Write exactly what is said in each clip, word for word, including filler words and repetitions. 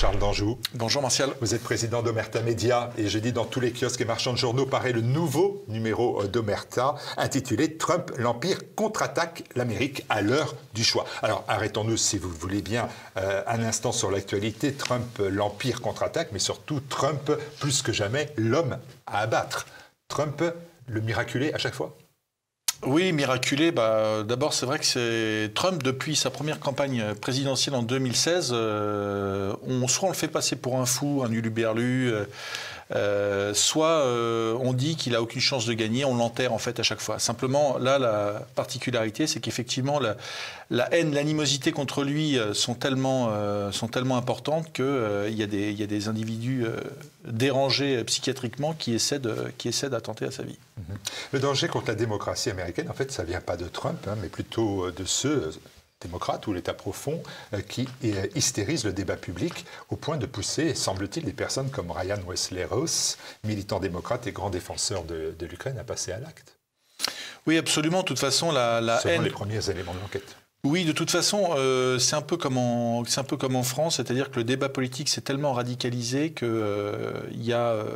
Charles d'Anjou. Bonjour Martial. Vous êtes président d'Omerta Média et jeudi dans tous les kiosques et marchands de journaux paraît le nouveau numéro d'Omerta intitulé « Trump, l'Empire contre-attaque l'Amérique à l'heure du choix ». Alors arrêtons-nous si vous voulez bien euh, un instant sur l'actualité. Trump, l'Empire contre-attaque, mais surtout Trump, plus que jamais, l'homme à abattre. Trump, le miraculé à chaque fois ? Oui, miraculé. Bah, d'abord, c'est vrai que c'est Trump, depuis sa première campagne présidentielle en deux mille seize, euh, on, soit on le fait passer pour un fou, un uluberlu, euh, euh, soit euh, on dit qu'il a aucune chance de gagner, on l'enterre en fait à chaque fois. Simplement, là, la particularité, c'est qu'effectivement, la, la haine, l'animosité contre lui sont tellement, euh, sont tellement importantes qu'il euh, y, y a des individus euh, dérangés psychiatriquement qui essaient, de, qui essaient d'attenter à sa vie. Mm-hmm. Le danger contre la démocratie américaine, en fait, ça ne vient pas de Trump, hein, mais plutôt de ceux, démocrates ou l'État profond, euh, qui euh, hystérisent le débat public au point de pousser, semble-t-il, des personnes comme Ryan Wesley Ross, militant démocrate et grand défenseur de, de l'Ukraine, à passer à l'acte. Oui, absolument. De toute façon, la, la Selon haine... les premiers éléments de l'enquête. Oui, de toute façon, euh, c'est un peu comme en, c'est un peu comme en France, c'est-à-dire que le débat politique s'est tellement radicalisé qu'il euh, y a... Euh,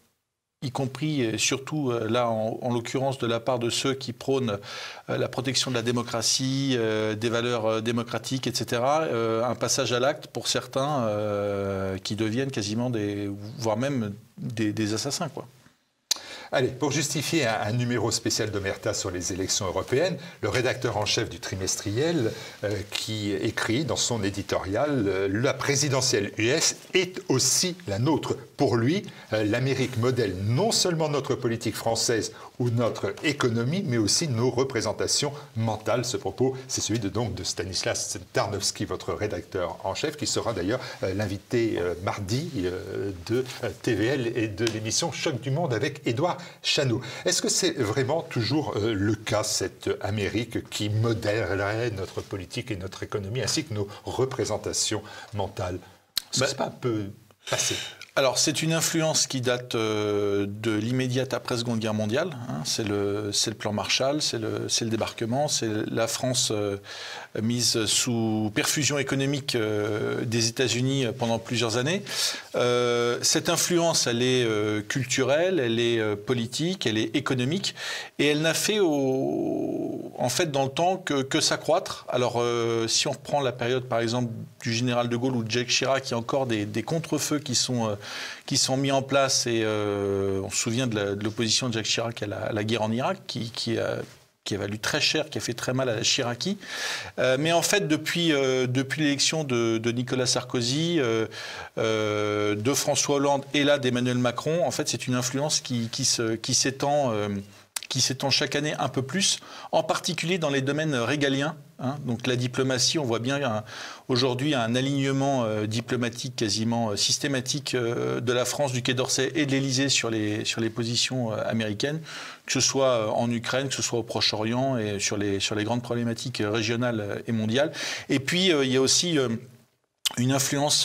y compris et surtout là en, en l'occurrence de la part de ceux qui prônent euh, la protection de la démocratie, euh, des valeurs euh, démocratiques, et cetera. Euh, un passage à l'acte pour certains euh, qui deviennent quasiment des, voire même des, des assassins, quoi. Allez, pour justifier un, un numéro spécial d'Omerta sur les élections européennes, le rédacteur en chef du trimestriel euh, qui écrit dans son éditorial euh, « La présidentielle U S est aussi la nôtre ». Pour lui, euh, l'Amérique modèle non seulement notre politique française ou notre économie, mais aussi nos représentations mentales. Ce propos, c'est celui de, donc, de Stanislas Tarnowski, votre rédacteur en chef, qui sera d'ailleurs euh, l'invité euh, mardi euh, de euh, T V L et de l'émission Choc du Monde avec Édouard Chanou. Est-ce que c'est vraiment toujours euh, le cas, cette Amérique qui modèlerait notre politique et notre économie, ainsi que nos représentations mentales? Ce n'est bah, pas un peu passé? Alors, c'est une influence qui date euh, de l'immédiate après-Seconde Guerre mondiale. Hein. C'est le, c'est le plan Marshall, c'est le, c'est le débarquement, c'est la France euh, mise sous perfusion économique euh, des États-Unis pendant plusieurs années. Euh, cette influence, elle est euh, culturelle, elle est euh, politique, elle est économique, et elle n'a fait, au, en fait, dans le temps que, que s'accroître. Alors, euh, si on reprend la période, par exemple, du général de Gaulle ou de Jacques Chirac, il y a encore des, des contre-feux qui sont euh, qui sont mis en place, et euh, on se souvient de l'opposition de, de Jacques Chirac à la, à la guerre en Irak, qui, qui, a, qui a valu très cher, qui a fait très mal à la Chiraki. Euh, mais en fait, depuis, euh, depuis l'élection de, de Nicolas Sarkozy, euh, euh, de François Hollande et là d'Emmanuel Macron, en fait, c'est une influence qui, qui se, qui s'étend... Euh, qui s'étend chaque année un peu plus, en particulier dans les domaines régaliens. Hein. Donc la diplomatie, on voit bien aujourd'hui un alignement euh, diplomatique quasiment euh, systématique euh, de la France, du Quai d'Orsay et de l'Élysée sur les, sur les positions euh, américaines, que ce soit euh, en Ukraine, que ce soit au Proche-Orient et sur les, sur les grandes problématiques régionales et mondiales. Et puis euh, il y a aussi... Euh, une influence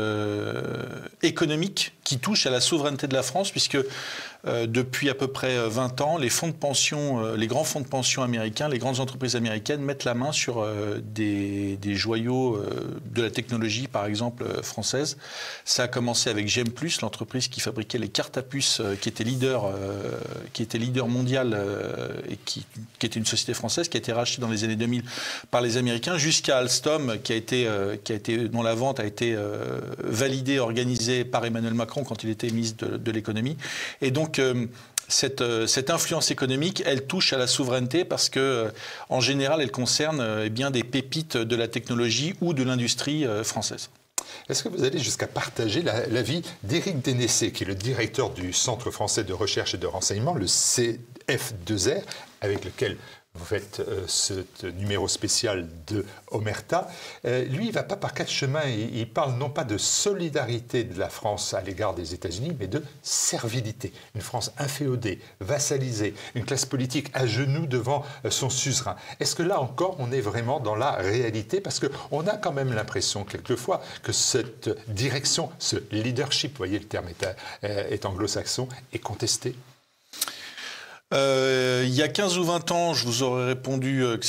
euh, économique qui touche à la souveraineté de la France, puisque euh, depuis à peu près vingt ans, les fonds de pension, euh, les grands fonds de pension américains, les grandes entreprises américaines mettent la main sur euh, des, des joyaux euh, de la technologie, par exemple euh, française. Ça a commencé avec G M plus, l'entreprise qui fabriquait les cartes à puce, euh, qui était leader, euh, qui était leader mondial euh, et qui, qui était une société française, qui a été rachetée dans les années deux mille par les Américains, jusqu'à Alstom, qui a été, euh, qui a été dont la La vente a été euh, validée, organisée par Emmanuel Macron quand il était ministre de, de l'économie. Et donc, euh, cette, euh, cette influence économique, elle touche à la souveraineté parce que, euh, en général, elle concerne euh, eh bien, des pépites de la technologie ou de l'industrie euh, française. Est-ce que vous allez jusqu'à partager l'avis d'Éric Dénessé, qui est le directeur du Centre français de recherche et de renseignement, le C F deux R, avec lequel vous faites euh, ce numéro spécial de Omerta. Euh, lui, il ne va pas par quatre chemins. Il, il parle non pas de solidarité de la France à l'égard des États-Unis, mais de servilité. Une France inféodée, vassalisée, une classe politique à genoux devant euh, son suzerain. Est-ce que là encore, on est vraiment dans la réalité? Parce qu'on a quand même l'impression, quelquefois, que cette direction, ce leadership, vous voyez, le terme est, euh, est anglo-saxon, est contesté. Euh, il y a quinze ou vingt ans, je vous aurais répondu que cette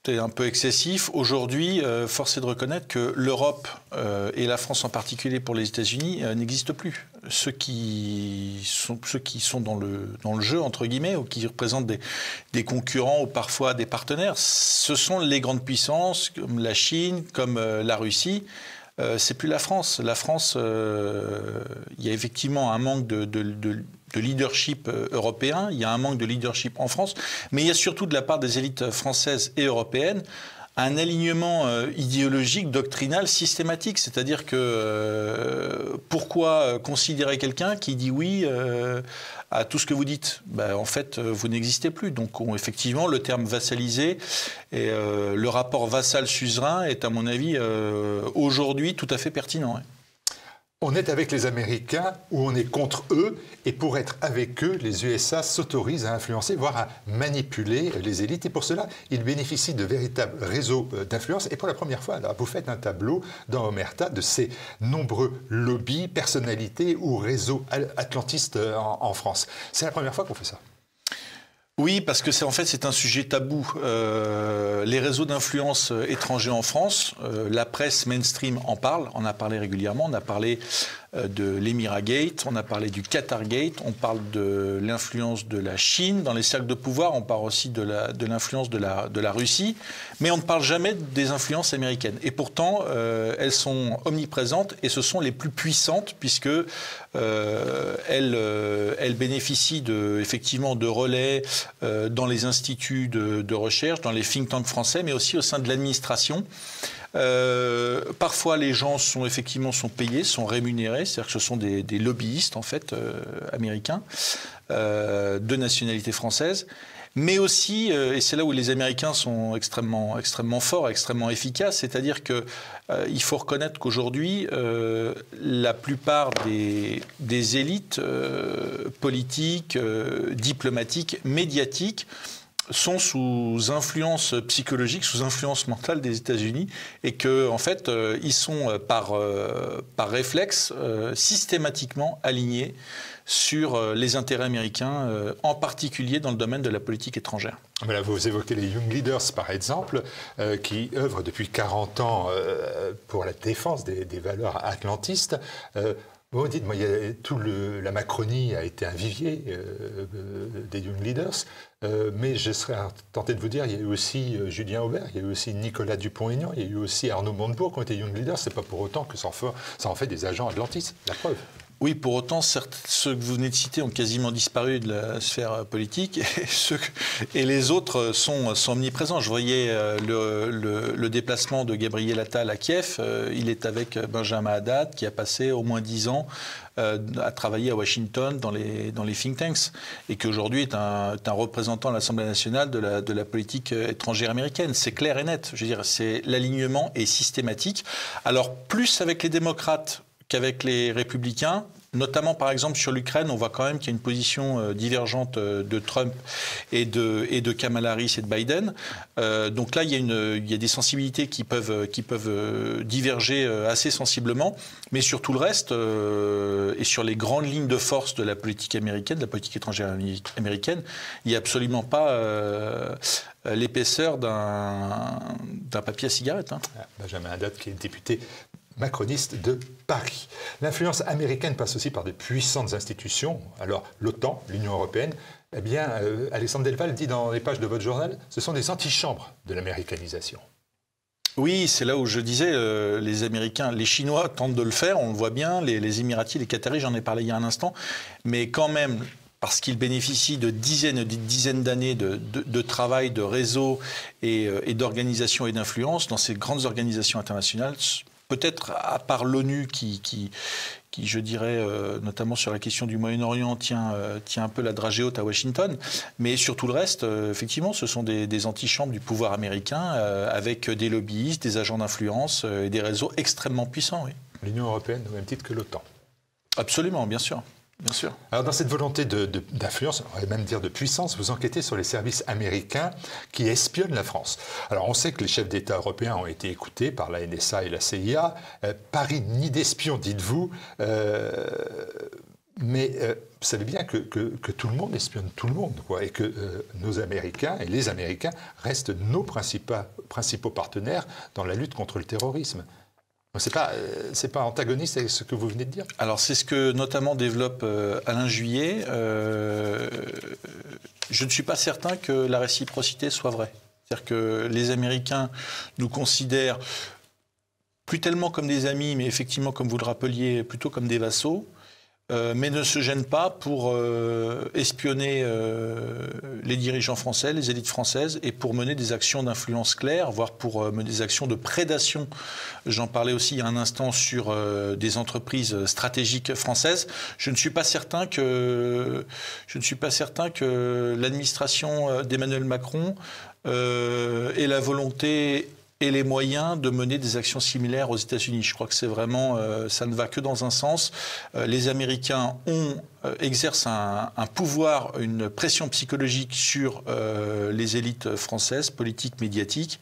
est un peu excessif. Aujourd'hui, euh, force est de reconnaître que l'Europe, euh, et la France en particulier pour les États-Unis, euh, n'existent plus. Ceux qui sont, ceux qui sont dans, le, dans le jeu, entre guillemets, ou qui représentent des, des concurrents ou parfois des partenaires, ce sont les grandes puissances, comme la Chine, comme euh, la Russie. Euh, c'est plus la France. La France, euh, il y a effectivement un manque de, de, de, de leadership européen, il y a un manque de leadership en France, mais il y a surtout de la part des élites françaises et européennes un alignement euh, idéologique, doctrinal, systématique. C'est-à-dire que euh, pourquoi considérer quelqu'un qui dit oui euh, à tout ce que vous dites? Ben, en fait, vous n'existez plus. Donc on, effectivement, le terme vassalisé et euh, le rapport vassal-suzerain est, à mon avis, euh, aujourd'hui tout à fait pertinent. Hein. On est avec les Américains ou on est contre eux, et pour être avec eux, les U S A s'autorisent à influencer, voire à manipuler les élites. Et pour cela, ils bénéficient de véritables réseaux d'influence. Et pour la première fois, alors, vous faites un tableau dans Omerta de ces nombreux lobbies, personnalités ou réseaux atlantistes en, en France. C'est la première fois qu'on fait ça. Oui, parce que c'est en fait c'est un sujet tabou. Euh, les réseaux d'influence étrangers en France, euh, la presse mainstream en parle, on a parlé régulièrement, on a parlé euh, de l'Emira Gate, on a parlé du Qatar Gate, on parle de l'influence de la Chine dans les cercles de pouvoir, on parle aussi de la de l'influence de la de la Russie, mais on ne parle jamais des influences américaines. Et pourtant, euh, elles sont omniprésentes et ce sont les plus puissantes puisque euh, elles euh, elles bénéficient de effectivement de relais Euh, dans les instituts de, de recherche, dans les think tanks français, mais aussi au sein de l'administration. Euh, parfois, les gens sont effectivement sont payés, sont rémunérés, c'est-à-dire que ce sont des, des lobbyistes en fait euh, américains euh, de nationalité française. Mais aussi, euh, et c'est là où les Américains sont extrêmement, extrêmement forts, extrêmement efficaces, c'est-à-dire que euh, il faut reconnaître qu'aujourd'hui, euh, la plupart des, des élites euh, politiques, euh, diplomatiques, médiatiques sont sous influence psychologique, sous influence mentale des États-Unis, et que en fait, euh, ils sont euh, par euh, par réflexe euh, systématiquement alignés sur euh, les intérêts américains, euh, en particulier dans le domaine de la politique étrangère. Voilà, vous évoquez les Young Leaders, par exemple, euh, qui œuvrent depuis quarante ans euh, pour la défense des, des valeurs atlantistes. Euh, Vous dites, moi, il y a tout le, la Macronie a été un vivier euh, euh, des Young Leaders, euh, mais je serais tenté de vous dire, il y a eu aussi euh, Julien Aubert, il y a eu aussi Nicolas Dupont-Aignan, il y a eu aussi Arnaud Montebourg qui ont été Young Leaders. C'est pas pour autant que ça en fait, ça en fait des agents atlantistes, la preuve. Oui, pour autant, certes, ceux que vous venez de citer ont quasiment disparu de la sphère politique et, ceux que, et les autres sont, sont omniprésents. Je voyais le, le, le déplacement de Gabriel Attal à Kiev. Il est avec Benjamin Haddad qui a passé au moins dix ans à travailler à Washington dans les, dans les think tanks et qui aujourd'hui est un, est un représentant à l'Assemblée nationale de la, de la politique étrangère américaine. C'est clair et net. Je veux dire, c'est, l'alignement est systématique. Alors, plus avec les démocrates qu'avec les républicains, notamment par exemple sur l'Ukraine, on voit quand même qu'il y a une position euh, divergente euh, de Trump et de, et de Kamala Harris et de Biden. Euh, donc là, il y, a une, il y a des sensibilités qui peuvent, qui peuvent euh, diverger euh, assez sensiblement, mais sur tout le reste, euh, et sur les grandes lignes de force de la politique américaine, de la politique étrangère américaine, il n'y a absolument pas euh, l'épaisseur d'un, d'un papier à cigarette. Hein. Benjamin Haddad, qui est député macroniste de Paris. L'influence américaine passe aussi par de puissantes institutions. Alors, l'OTAN, l'Union européenne, eh bien, euh, Alexandre Delval dit dans les pages de votre journal, ce sont des antichambres de l'américanisation. Oui, c'est là où je disais, euh, les Américains, les Chinois tentent de le faire, on le voit bien, les, les Émiratis, les Qataris, j'en ai parlé il y a un instant, mais quand même, parce qu'ils bénéficient de dizaines et de dizaines d'années de, de, de travail, de réseau et, et d'organisation et d'influence dans ces grandes organisations internationales, peut-être à part l'ONU qui, qui, qui, je dirais, euh, notamment sur la question du Moyen-Orient, tient, euh, tient un peu la dragée haute à Washington. Mais sur tout le reste, euh, effectivement, ce sont des, des antichambres du pouvoir américain euh, avec des lobbyistes, des agents d'influence euh, et des réseaux extrêmement puissants. Oui. L'Union européenne au même titre que l'OTAN. Absolument, bien sûr. Bien sûr. Alors dans cette volonté de, de, d'influence, on va même dire de puissance, vous enquêtez sur les services américains qui espionnent la France. Alors on sait que les chefs d'État européens ont été écoutés par la N S A et la C I A. Euh, Paris, ni d'espions, dites-vous. Euh, Mais euh, vous savez bien que, que, que tout le monde espionne tout le monde, quoi, et que euh, nos Américains et les Américains restent nos principaux, principaux partenaires dans la lutte contre le terrorisme. Ce n'est pas, euh, pas antagoniste avec ce que vous venez de dire? Alors c'est ce que notamment développe euh, Alain Juillet. Euh, je ne suis pas certain que la réciprocité soit vraie. C'est-à-dire que les Américains nous considèrent plus tellement comme des amis, mais effectivement, comme vous le rappeliez, plutôt comme des vassaux. Euh, mais ne se gênent pas pour euh, espionner euh, les dirigeants français, les élites françaises, et pour mener des actions d'influence claire, voire pour euh, mener des actions de prédation. J'en parlais aussi il y a un instant sur euh, des entreprises stratégiques françaises. Je ne suis pas certain que, je ne suis pas certain que l'administration d'Emmanuel Macron euh, ait la volonté et les moyens de mener des actions similaires aux États-Unis. Je crois que c'est vraiment, euh, ça ne va que dans un sens. Euh, les Américains ont, euh, exercent un, un pouvoir, une pression psychologique sur euh, les élites françaises, politiques, médiatiques.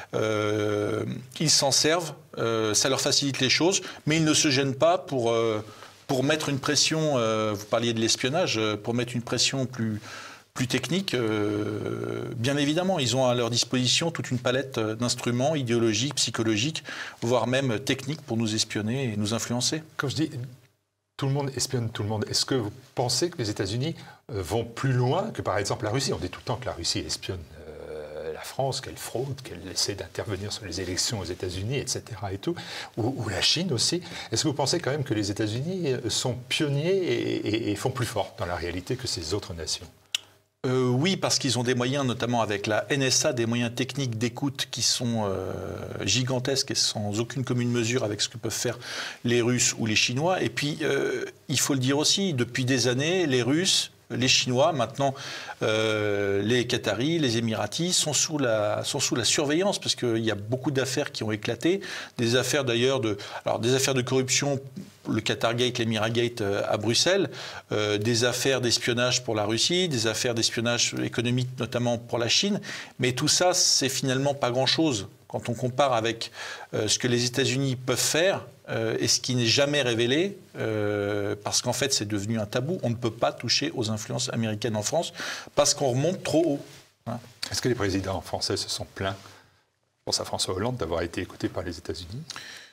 Euh, ils s'en servent, euh, ça leur facilite les choses, mais ils ne se gênent pas pour, euh, pour mettre une pression, euh, vous parliez de l'espionnage, pour mettre une pression plus... plus technique, euh, bien évidemment. Ils ont à leur disposition toute une palette d'instruments idéologiques, psychologiques, voire même techniques pour nous espionner et nous influencer. Quand je dis tout le monde espionne tout le monde, est-ce que vous pensez que les États-Unis vont plus loin que par exemple la Russie? On dit tout le temps que la Russie espionne euh, la France, qu'elle fraude, qu'elle essaie d'intervenir sur les élections aux États-Unis, et cetera et tout, ou, ou la Chine aussi. Est-ce que vous pensez quand même que les États-Unis sont pionniers et, et, et font plus fort dans la réalité que ces autres nations? Euh, oui, parce qu'ils ont des moyens, notamment avec la N S A, des moyens techniques d'écoute qui sont euh, gigantesques et sans aucune commune mesure avec ce que peuvent faire les Russes ou les Chinois. Et puis, euh, il faut le dire aussi, depuis des années, les Russes, les Chinois, maintenant euh, les Qataris, les Émiratis sont sous la, sont sous la surveillance parce qu'il y a beaucoup d'affaires qui ont éclaté, des affaires d'ailleurs de, alors des affaires de corruption, le Qatargate, l'Emiratgate à Bruxelles, euh, des affaires d'espionnage pour la Russie, des affaires d'espionnage économique notamment pour la Chine, mais tout ça c'est finalement pas grand-chose quand on compare avec euh, ce que les États-Unis peuvent faire euh, et ce qui n'est jamais révélé, euh, parce qu'en fait c'est devenu un tabou. On ne peut pas toucher aux influences américaines en France parce qu'on remonte trop haut. Hein. Est-ce que les présidents français se sont plaints, je pense à François Hollande, d'avoir été écouté par les États-Unis?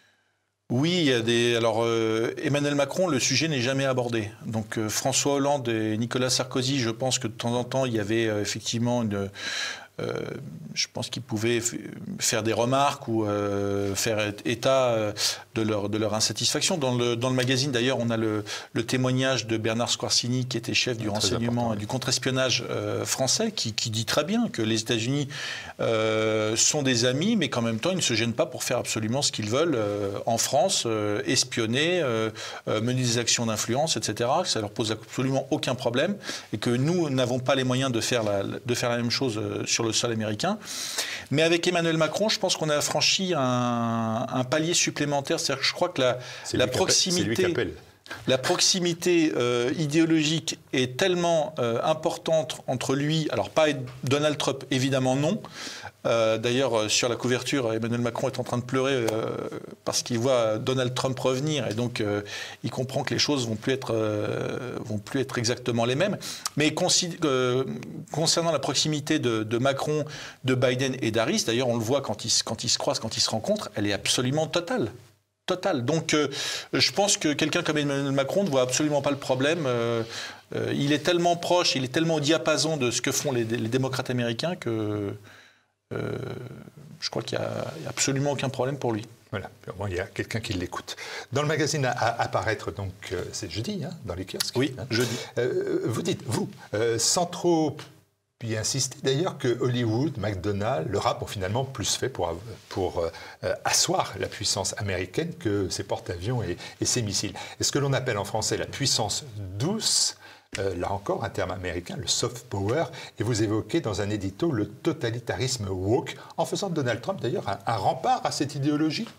Oui, il y a des. Alors, euh, Emmanuel Macron, le sujet n'est jamais abordé. Donc, euh, François Hollande et Nicolas Sarkozy, je pense que de temps en temps, il y avait euh, effectivement une. Euh, je pense qu'ils pouvaient faire des remarques ou euh, faire état de leur, de leur insatisfaction. Dans le, dans le magazine, d'ailleurs, on a le, le témoignage de Bernard Squarcini, qui était chef du renseignement et du contre-espionnage euh, français, qui, qui dit très bien que les États-Unis euh, sont des amis, mais qu'en même temps, ils ne se gênent pas pour faire absolument ce qu'ils veulent euh, en France, euh, espionner, euh, euh, mener des actions d'influence, et cetera, que ça leur pose absolument aucun problème, et que nous n'avons pas les moyens de faire la, de faire la même chose euh, sur le le sol américain. Mais avec Emmanuel Macron, je pense qu'on a franchi un, un palier supplémentaire. C'est-à-dire que je crois que la, la proximité... La proximité euh, idéologique est tellement euh, importante entre lui, alors pas Donald Trump, évidemment non. Euh, D'ailleurs, sur la couverture, Emmanuel Macron est en train de pleurer euh, parce qu'il voit Donald Trump revenir et donc euh, il comprend que les choses vont plus être euh, vont plus être exactement les mêmes. Mais euh, concernant la proximité de, de Macron, de Biden et d'Harris, d'ailleurs, on le voit quand ils, quand ils se croisent, quand ils se rencontrent, elle est absolument totale. Total. Donc, euh, je pense que quelqu'un comme Emmanuel Macron ne voit absolument pas le problème. Euh, euh, il est tellement proche, il est tellement au diapason de ce que font les, les démocrates américains que euh, je crois qu'il n'y a, a absolument aucun problème pour lui. Voilà, au moins il y a quelqu'un qui l'écoute. Dans le magazine à, à apparaître, donc euh, c'est jeudi, hein, dans les kiosques. Oui, hein. jeudi. Euh, vous dites, vous, euh, sans trop... Puis insister d'ailleurs que Hollywood, McDonald's, le rap ont finalement plus fait pour, pour euh, asseoir la puissance américaine que ses porte-avions et, et ses missiles. Et ce que l'on appelle en français la puissance douce, euh, là encore un terme américain, le soft power, et vous évoquez dans un édito le totalitarisme woke, en faisant de Donald Trump d'ailleurs un, un rempart à cette idéologie.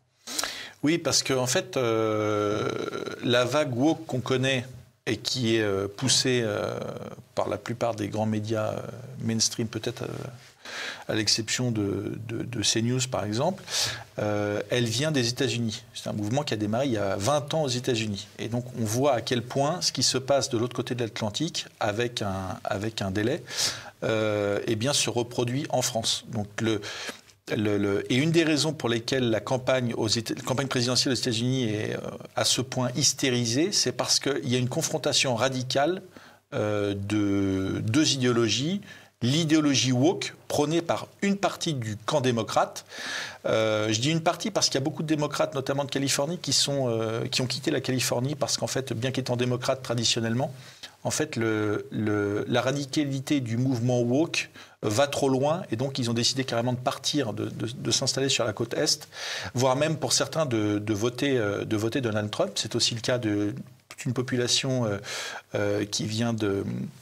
Oui, parce qu'en en fait, euh, la vague woke qu'on connaît et qui est poussée euh, par la plupart des grands médias euh, mainstream, peut-être euh, à l'exception de, de, de CNews par exemple, euh, elle vient des États-Unis. C'est un mouvement qui a démarré il y a vingt ans aux États-Unis. Et donc on voit à quel point ce qui se passe de l'autre côté de l'Atlantique, avec un, avec un délai, euh, eh bien, se reproduit en France. Donc le... Le, le, et une des raisons pour lesquelles la campagne, aux Éta- la campagne présidentielle aux États-Unis est euh, à ce point hystérisée, c'est parce qu'il y a une confrontation radicale euh, de deux idéologies. L'idéologie woke, prônée par une partie du camp démocrate. Euh, je dis une partie parce qu'il y a beaucoup de démocrates, notamment de Californie, qui, sont, euh, qui ont quitté la Californie parce qu'en fait, bien qu'étant démocrates traditionnellement, en fait, le, le, la radicalité du mouvement woke va trop loin et donc ils ont décidé carrément de partir, de, de, de s'installer sur la côte Est, voire même pour certains de, de, voter, de voter Donald Trump. C'est aussi le cas de toute une population euh, euh, qui vient de...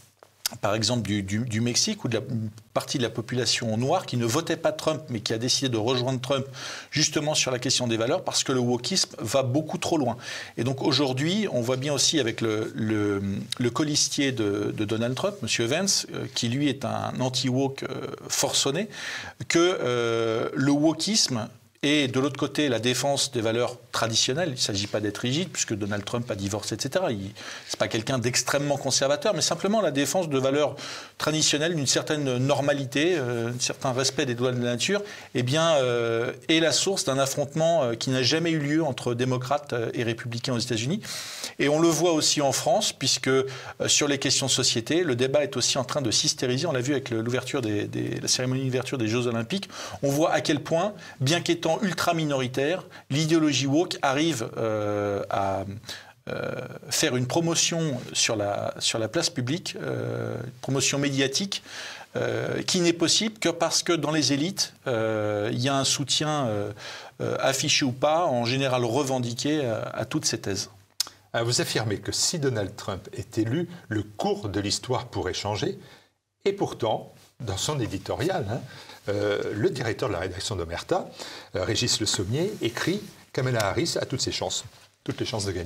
par exemple du, du, du Mexique, ou de la une partie de la population noire qui ne votait pas Trump, mais qui a décidé de rejoindre Trump justement sur la question des valeurs, parce que le wokisme va beaucoup trop loin. Et donc aujourd'hui, on voit bien aussi avec le, le, le colistier de, de Donald Trump, M. Vance, euh, qui lui est un anti-woke euh, forcené, que euh, le wokisme et de l'autre côté, la défense des valeurs traditionnelles. Il ne s'agit pas d'être rigide, puisque Donald Trump a divorcé, et cetera. Ce n'est pas quelqu'un d'extrêmement conservateur, mais simplement la défense de valeurs traditionnelles, d'une certaine normalité, euh, un certain respect des lois de la nature, eh bien, euh, est la source d'un affrontement euh, qui n'a jamais eu lieu entre démocrates et républicains aux États-Unis. Et on le voit aussi en France, puisque euh, sur les questions de société, le débat est aussi en train de s'hystériser. On l'a vu avec l'ouverture des, des, la cérémonie d'ouverture des Jeux Olympiques. On voit à quel point, bien qu'étant ultra minoritaire, l'idéologie woke arrive euh, à euh, faire une promotion sur la, sur la place publique, euh, une promotion médiatique, euh, qui n'est possible que parce que dans les élites, euh, il y a un soutien euh, euh, affiché ou pas, en général revendiqué à, à toutes ces thèses. Vous affirmez que si Donald Trump est élu, le cours de l'histoire pourrait changer, et pourtant, dans son éditorial, hein, Euh, le directeur de la rédaction d'Omerta, euh, Régis Le Sommier, écrit « Kamala Harris a toutes ses chances, toutes les chances de gagner ».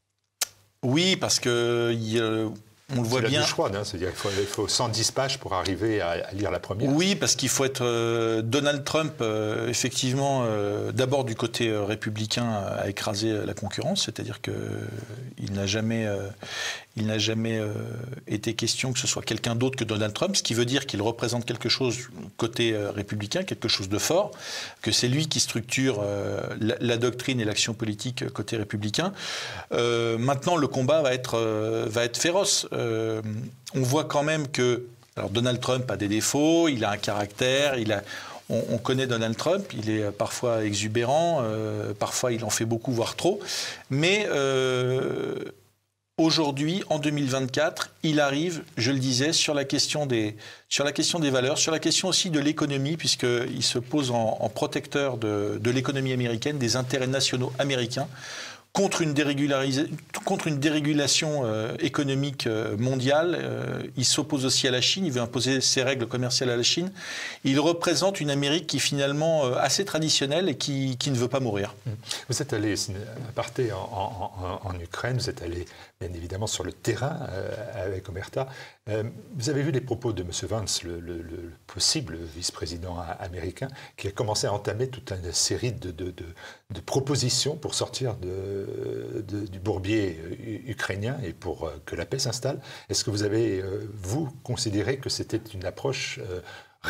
Oui, parce que euh, on le voit bien. C'est froide, hein, c'est-à-dire qu'il faut, il faut cent dix pages pour arriver à, à lire la première. Oui, parce qu'il faut être euh, Donald Trump, euh, effectivement, euh, d'abord du côté euh, républicain, a écrasé la concurrence, c'est-à-dire que euh, il n'a jamais, euh, il n'a jamais euh, été question que ce soit quelqu'un d'autre que Donald Trump, ce qui veut dire qu'il représente quelque chose côté euh, républicain, quelque chose de fort, que c'est lui qui structure euh, la, la doctrine et l'action politique côté républicain. Euh, maintenant, le combat va être, euh, va être féroce. Euh, on voit quand même que alors Donald Trump a des défauts, il a un caractère, il a, on, on connaît Donald Trump, il est parfois exubérant, euh, parfois il en fait beaucoup, voire trop, mais euh, aujourd'hui, en deux mille vingt-quatre, il arrive, je le disais, sur la question des, sur la question des valeurs, sur la question aussi de l'économie, puisqu'il se pose en, en protecteur de, de l'économie américaine, des intérêts nationaux américains, contre une, contre une dérégulation euh, économique euh, mondiale. Euh, il s'oppose aussi à la Chine, il veut imposer ses règles commerciales à la Chine. Il représente une Amérique qui est finalement euh, assez traditionnelle et qui, qui ne veut pas mourir. Vous êtes allé, à partir en, en, en Ukraine, vous êtes allé bien évidemment sur le terrain euh, avec Omerta. Euh, vous avez vu les propos de M. Vance, le, le, le possible vice-président américain, qui a commencé à entamer toute une série de, de, de, de propositions pour sortir de De, du bourbier ukrainien et pour euh, que la paix s'installe. Est-ce que vous avez, euh, vous, considéré que c'était une approche euh, raisonnable ?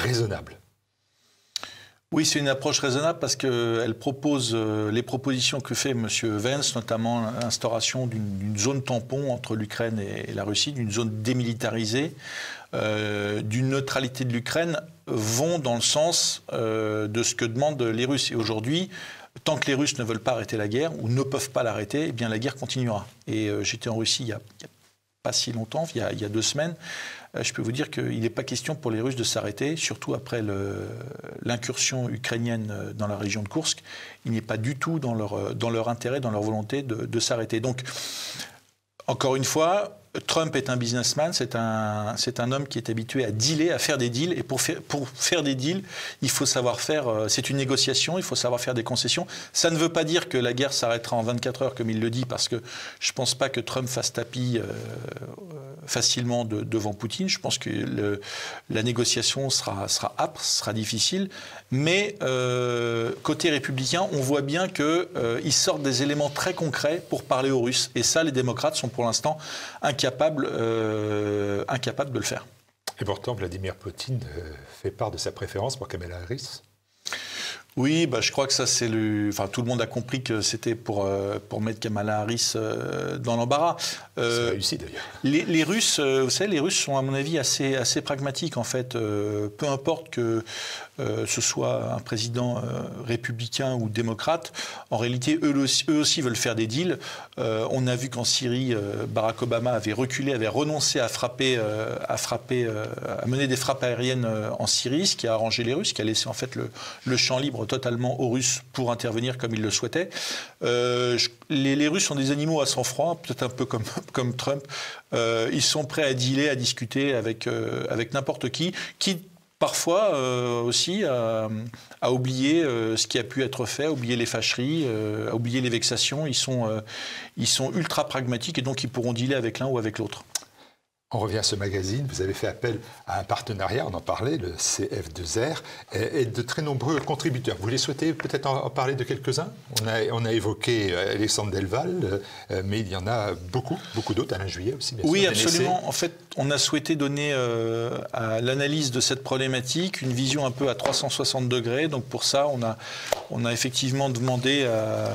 Oui, c'est une approche raisonnable parce qu'elle propose euh, les propositions que fait M. Vance, notamment l'instauration d'une zone tampon entre l'Ukraine et, et la Russie, d'une zone démilitarisée, euh, d'une neutralité de l'Ukraine, vont dans le sens euh, de ce que demandent les Russes. Et aujourd'hui, tant que les Russes ne veulent pas arrêter la guerre ou ne peuvent pas l'arrêter, eh bien la guerre continuera. Et euh, j'étais en Russie il n'y a, a pas si longtemps, il y a, il y a deux semaines. Euh, je peux vous dire qu'il n'est pas question pour les Russes de s'arrêter, surtout après l'incursion ukrainienne dans la région de Koursk. Il n'est pas du tout dans leur, dans leur intérêt, dans leur volonté de, de s'arrêter. Donc, encore une fois, Trump est un businessman, c'est un, c'est un homme qui est habitué à dealer, à faire des deals. Et pour faire, pour faire des deals, il faut savoir faire, c'est une négociation, il faut savoir faire des concessions. Ça ne veut pas dire que la guerre s'arrêtera en vingt-quatre heures, comme il le dit, parce que je ne pense pas que Trump fasse tapis euh, facilement de, devant Poutine. Je pense que le, la négociation sera, sera âpre, sera difficile. Mais euh, côté républicain, on voit bien qu'ils euh, sortent des éléments très concrets pour parler aux Russes. Et ça, les démocrates sont pour l'instant incapables, euh, incapables de le faire. Et pourtant, Vladimir Poutine euh, fait part de sa préférence pour Kamala Harris. Oui, bah, je crois que ça, c'est le. Enfin, tout le monde a compris que c'était pour, euh, pour mettre Kamala Harris euh, dans l'embarras. Euh, c'est réussi d'ailleurs. Les, les Russes, euh, vous savez, les Russes sont, à mon avis, assez, assez pragmatiques, en fait. Euh, peu importe que euh, ce soit un président euh, républicain ou démocrate, en réalité, eux aussi, eux aussi veulent faire des deals. Euh, on a vu qu'en Syrie, euh, Barack Obama avait reculé, avait renoncé à frapper, euh, à, frapper euh, à mener des frappes aériennes euh, en Syrie, ce qui a arrangé les Russes, ce qui a laissé en fait le, le champ libre totalement aux Russes pour intervenir comme ils le souhaitaient. Euh, je, les, les Russes sont des animaux à sang-froid, peut-être un peu comme, comme Trump. Euh, ils sont prêts à dealer, à discuter avec, euh, avec n'importe qui, qui parfois euh, aussi à, à oublier euh, ce qui a pu être fait, à oublier les fâcheries, euh, à oublier les vexations. Ils sont, euh, ils sont ultra pragmatiques et donc ils pourront dealer avec l'un ou avec l'autre. On revient à ce magazine, vous avez fait appel à un partenariat, on en parlait, le C F deux R, et, et de très nombreux contributeurs. Vous les souhaitez peut-être en, en parler de quelques-uns? on a, on a évoqué Alexandre Delval, euh, mais il y en a beaucoup, beaucoup d'autres, Alain Juillet aussi, bien sûr. Oui, absolument. En fait, on a souhaité donner euh, à l'analyse de cette problématique une vision un peu à trois cent soixante degrés. Donc pour ça, on a, on a effectivement demandé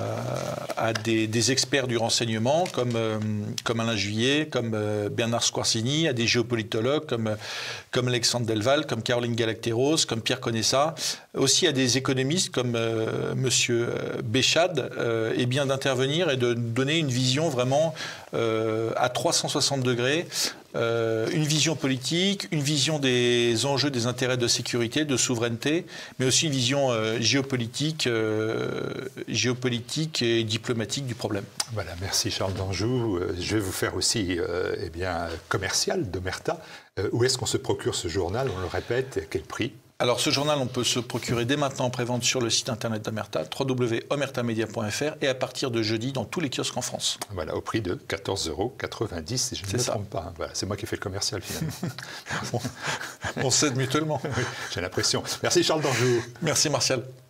à, à des, des experts du renseignement, comme, euh, comme Alain Juillet, comme euh, Bernard Squarcini, à des géopolitologues comme, comme Alexandre Delval, comme Caroline Galacteros, comme Pierre Conessa, aussi à des économistes comme euh, M. Béchade, euh, et bien d'intervenir et de donner une vision vraiment euh, à trois cent soixante degrés, euh, une vision politique, une vision des enjeux, des intérêts de sécurité, de souveraineté, mais aussi une vision euh, géopolitique, euh, géopolitique et diplomatique du problème. Voilà, merci Charles d'Anjou. Je vais vous faire aussi euh, eh bien, commercial d'Omerta. Euh, où est-ce qu'on se procure ce journal? On le répète, à quel prix? Alors ce journal, on peut se procurer dès maintenant en prévente sur le site internet d'Omerta, w w w point omerta media point f r, et à partir de jeudi dans tous les kiosques en France. Voilà, au prix de quatorze euros quatre-vingt-dix, si je ne me ça. trompe pas. Voilà, c'est moi qui ai fait le commercial finalement. on, on s'aide mutuellement. Oui, j'ai l'impression. Merci Charles d'Anjou. Merci Martial.